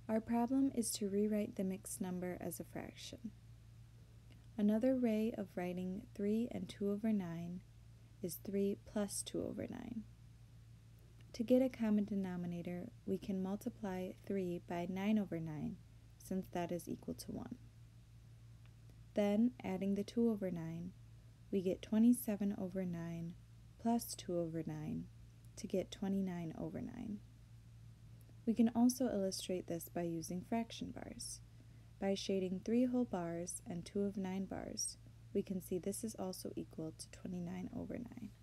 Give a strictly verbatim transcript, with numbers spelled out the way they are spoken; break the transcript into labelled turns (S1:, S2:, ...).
S1: Our problem is to rewrite the mixed number as a fraction. Another way of writing three and two over nine is three plus two over nine. To get a common denominator, we can multiply three by nine over nine, since that is equal to one. Then, adding the two over nine, we get twenty-seven over nine plus two over nine to get twenty-nine over nine. We can also illustrate this by using fraction bars. By shading three whole bars and two of nine bars, we can see this is also equal to twenty-nine over nine.